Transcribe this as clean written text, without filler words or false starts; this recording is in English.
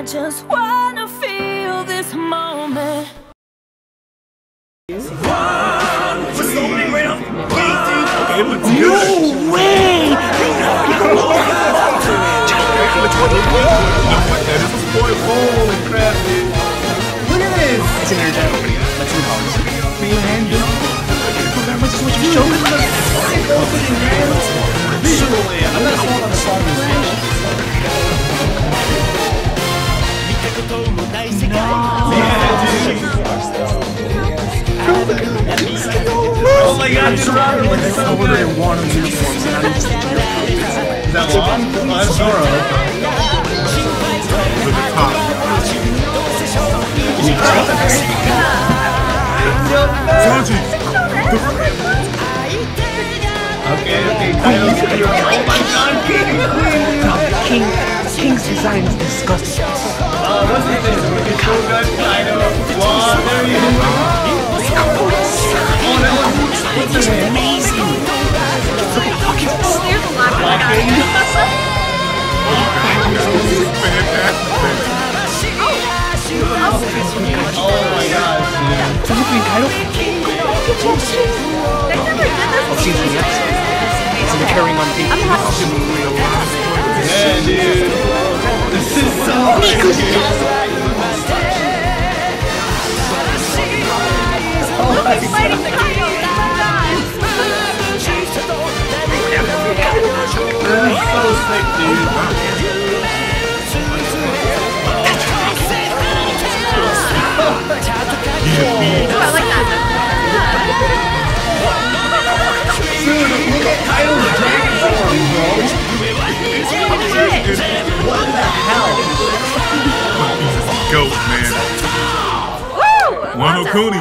I just wanna feel this moment. What's the opening right up? No way! That is a spoiled. Holy crap, dude. Look at this! It's an energetic opening. Let's see how it's man, dude. That much is what you showed me. Opening, man. Visually, I'm not sold on the song as much. Oh my god, it's Robert with his own one of uniforms and Is that long? Oh, that's Zoro. With the top. Sanji! Okay, title. Oh my god, King's design is disgusting. What's his name? Shogun, Kaido, Law, there you go. Oh, that one. What's his name? Amazing. There's a lot of Oh my god, dude. Technically, Kaido. They never did this. I've seen the episode. So they're carrying on the Yeah, dude. This is so good. Oh my god. That's so sick, dude. I like that. Dude, look at Kaido's dragon form, bro. What the hell? Goat, man. Woo! Wano Kuni.